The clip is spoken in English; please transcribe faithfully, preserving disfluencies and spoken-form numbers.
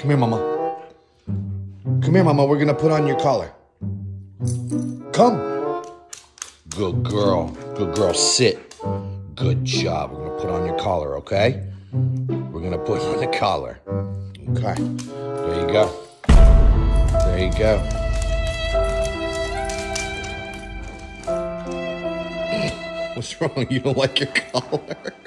Come here, Mama. Come here, Mama. We're going to put on your collar. Come. Good girl. Good girl. Sit. Good job. We're going to put on your collar, okay? We're going to put on the collar. Okay. There you go. There you go. What's wrong? You don't like your collar?